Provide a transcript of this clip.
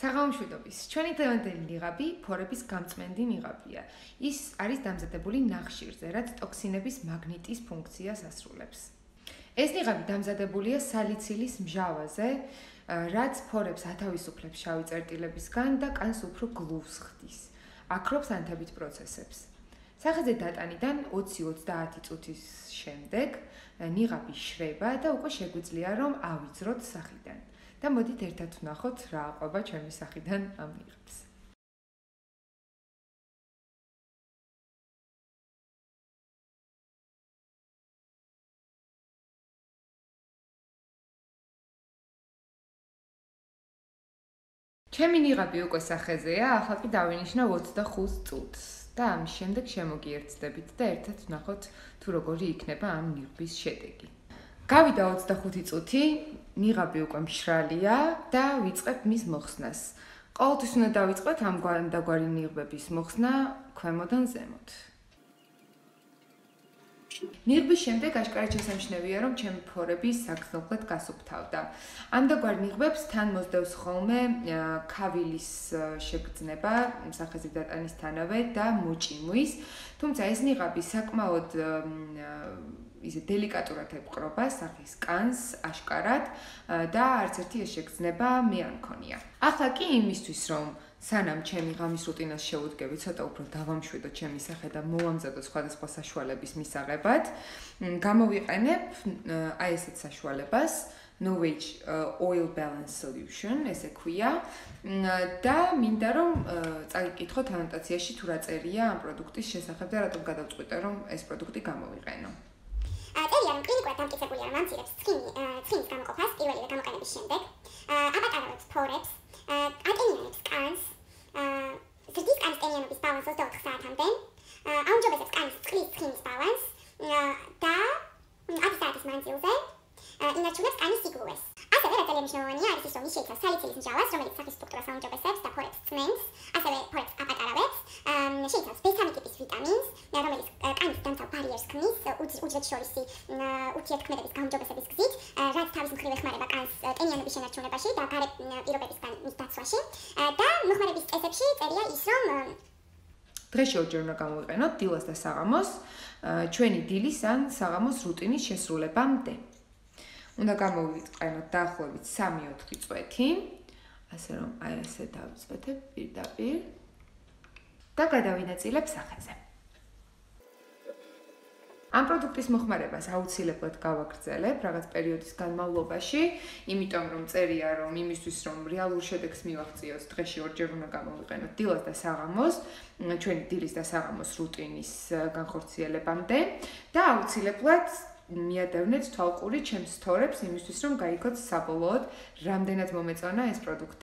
საღამოშვიდობის. ჩვენი დღევანდელი ნიღაბი ფორების გამწმენდი ნიღაბია. ის არის დამზადებული ნახშირზე, რაც ტოქსინების მაგნიტის ფუნქციას ასრულებს. ეს ნიღაბი დამზადებულია სალიცილის მჟავაზე, რაც ფორებს ათავისუფლებს შავი წერტილებისგან და კანს უფრო გლუვს ხდის. აქრობს ანთებით პროცესებს. სახეზე დატანიდან 20-30 წუთის შემდეგ ნიღაბი შრება და უკვე შეგვიძლია რომ ავიძროთ სახიდან. და მოდით ერთად ვნახოთ რა აყვება ჩემი სახიდან ამ ნიღაბს. ჩემი ნიღაბი უკვე სახეზეა, ახლა კი დავინიშნავ 25 წუთს და ამის შემდეგ შემოგიერთდებით და ერთად ვნახოთ თუ როგორი იქნება ამ ნიღბის შედეგი. გავიდა 25 წუთი, ნიღაბი უკვე მშრალია და ვიწყებ მის მოხსნას. ყოველთვის უნდა დავიწყოთ ამგვარი ნიღბების მოხსნა ქვემოდან ზემოთ. ნიღბის შემდეგ აშკარად შესამჩნევია, რომ ჩემი ფორები საგრძნობლად გასუფთავდა. ამდაგვარ ნიღბებს თან მოსდევს ხოლმე ქავილის შეგრძნება სახეზე დატანისთანავე და მოჭიმვის, თუმცა ეს ნიღაბი საკმაოდ ისე დელიკატურად ეპყრობა სახის კანს აშკარად და არც ერთი ეს შეგრძნება მე არ მქონია. ახლა კი იმისთვის რომ სანამ ჩემი ღამის რუტინას შევუდგები, ცოტა უფრო დავამშვიდო ჩემი სახე და მოვამზადო სხვადასხვა საშუალების მისაღებად, გამოვიყენებ აი ესეთ საშუალებას, Novage Oil Balance Solution, ესე ქვია, და მინდა რომ წაგიკითხოთ ანოტაციაში თუ რა წერია ამ პროდუქტის შესახებ და რატომ გადავწყვიტე რომ ეს პროდუქტი გამოვიყენო. წერია რომ კლინიკურად დამტკიცებულია რომ ამცირებს ცხინის გამოყოფას პირველივე გამოყენების შემდეგ, აპატარავებს ფორებს, ატენიანებს კანს, ზრდის კანის ტენიანობის ბალანსს 24 საათამდე, აუმჯობესებს კანის წყლის ცხინის ბალანსს და 10 საათის მანძილზე ინარჩუნებს კანის სიგრუეს. ასევე რა ძალიან მნიშვნელოვანია არის ის რომ ის შეიცავს სალიცილის მჟავას, რომელიც სახის სტრუქტურას აუმჯობესებს და ფორებს წმენს, ასევე ფორებს აპატარავებს, შეიცავს B3 ტიპის ვიტამინს, რომელიც კანის დამცავ ბარიერს ქმნის უჯრედშორისი ურთიერთქმედების გაუმჯობესების გზით, რაც თავის მხრივ ეხმარება კანს ტენიანობის შენარჩუნებაში და გარე პირობებისგან მის დაცვაში და მოხმარების წესებში წერია ის რომ დღეში ორჯერ უნდა გამოვიყენოთ დილას და საღამოს, ჩვენი დილის ან საღამოს რუტინის შესრულებამდე. უნდა გამოვიყენოთ დაახლოებით 3-4 წვეთი, ასე რომ აი ესე დავწვეთებ პირდაპირ და გადავინაწილებ სახეზე. ამ პროდუქტის მოხმარებას აუცილებლად გავაგრძელებ რაღაც პერიოდის განმავლობაში, იმიტომ რომ წერია რომ იმისთვის რომ რეალურ შედეგს მივაღწიოთ, დღეში ორჯერ უნდა გამოვიყენოთ დილას და საღამოს, ჩვენი დილის და საღამოს რუტინის განხორციელებამდე და აუცილებლად მიადევნეთ თვალყური ჩემს თორებს იმისთვის რომ გაიგოთ საბოლოოდ რამდენად მომეწონა ეს პროდუქტი.